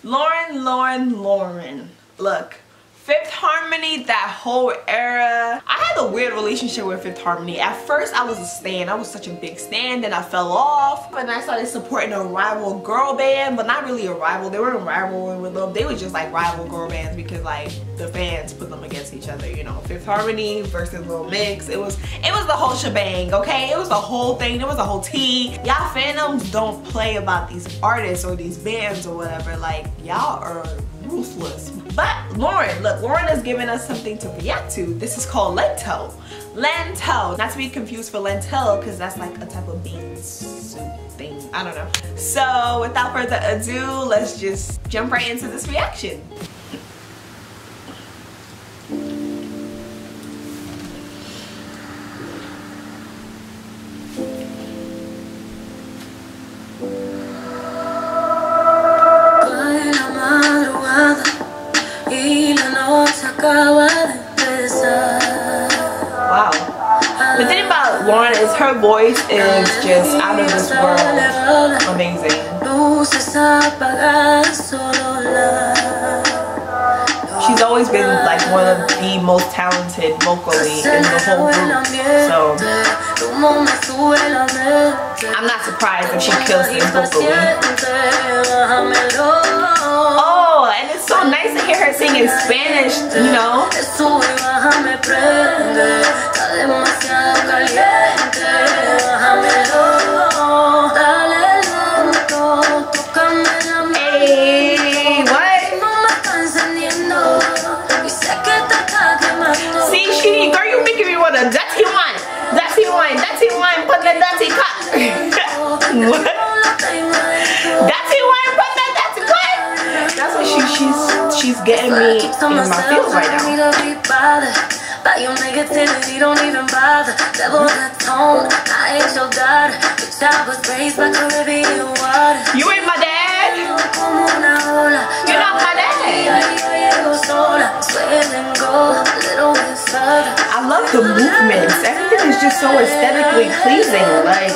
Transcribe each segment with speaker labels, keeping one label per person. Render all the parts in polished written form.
Speaker 1: Lauren. Look, Fifth Harmony, that whole era. I had a weird relationship with Fifth Harmony. At first, I was a stan. I was such a big stan. Then I fell off. And I started supporting a rival girl band, but not really a rival. They weren't rivaling with them. They were just like rival girl bands because like the fans put them against each other. You know, Fifth Harmony versus Little Mix. It was the whole shebang. Okay, it was the whole thing. It was the whole tea. Y'all fandoms don't play about these artists or these bands or whatever. Like y'all are ruthless. But Lauren, look, Lauren is giving us something to react to. This is called Lento. Lento, not to be confused for lentil, because that's like a type of bean soup thing. I don't know. So without further ado, let's just jump right into this reaction. Wow. The thing about Lauren is her voice is just out of this world. Amazing. She's always been like one of the most talented vocally in the whole group. So I'm not surprised if she kills this vocally. Oh, and it's so nice to hear her sing in Spanish, you know. Hey, what? See, girl, you making me want a dirty one, put the dirty cut. What? Dirty one, put the dirty cut. That's what she's getting me in my feels right now. Your negativity don't even bother. Devil that tone, I ain't your daughter. Bitch, I was raised by Caribbean water. You ain't my dad. You're not my dad. I love the movements. Everything is just so aesthetically pleasing. Like,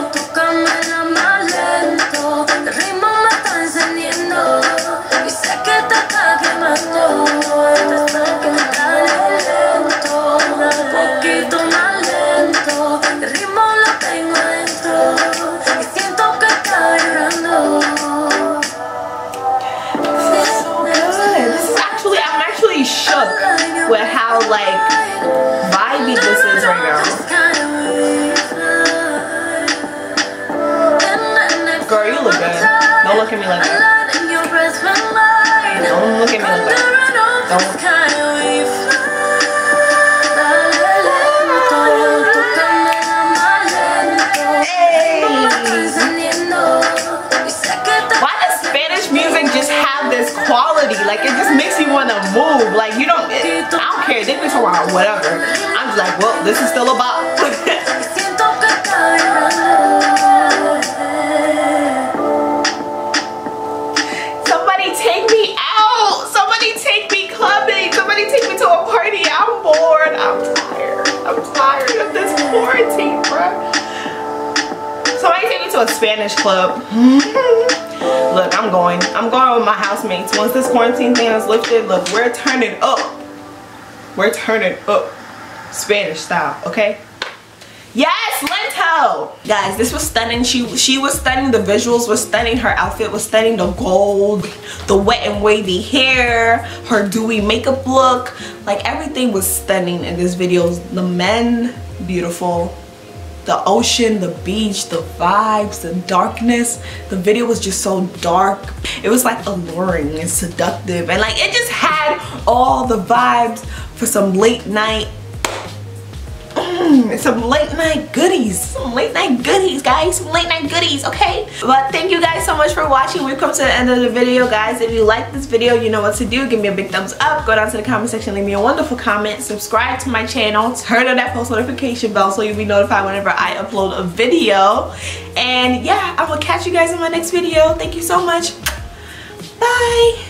Speaker 1: with how like vibey this is right now. Girl, you look good. Don't look at me like that. Don't look at me like that. Don't. Hey. Why does Spanish music just have this quality? Like it just makes you want to move. Like you don't. I don't care. They can talk about whatever. I'm just like, well, this is still about. Somebody take me out. Somebody take me clubbing. Somebody take me to a party. I'm bored. I'm tired. I'm tired of this quarantine, bro. Somebody take me to a Spanish club. Look, I'm going with my housemates. Once this quarantine thing is lifted, look, we're turning up. We're turning up. Spanish style, okay? Yes, Lento! Guys, this was stunning. She was stunning. The visuals were stunning. Her outfit was stunning. The gold, the wet and wavy hair, her dewy makeup look. Like, everything was stunning in this video. The men, beautiful. The ocean, the beach, the vibes, the darkness. The video was just so dark. It was like alluring and seductive, and like it just had all the vibes for some late night goodies, guys, some late night goodies, okay? But thank you guys so much for watching. We've come to the end of the video, guys. If you like this video, you know what to do. Give me a big thumbs up, go down to the comment section, leave me a wonderful comment, subscribe to my channel, turn on that post notification bell so you'll be notified whenever I upload a video. And yeah, I will catch you guys in my next video. Thank you so much. Bye.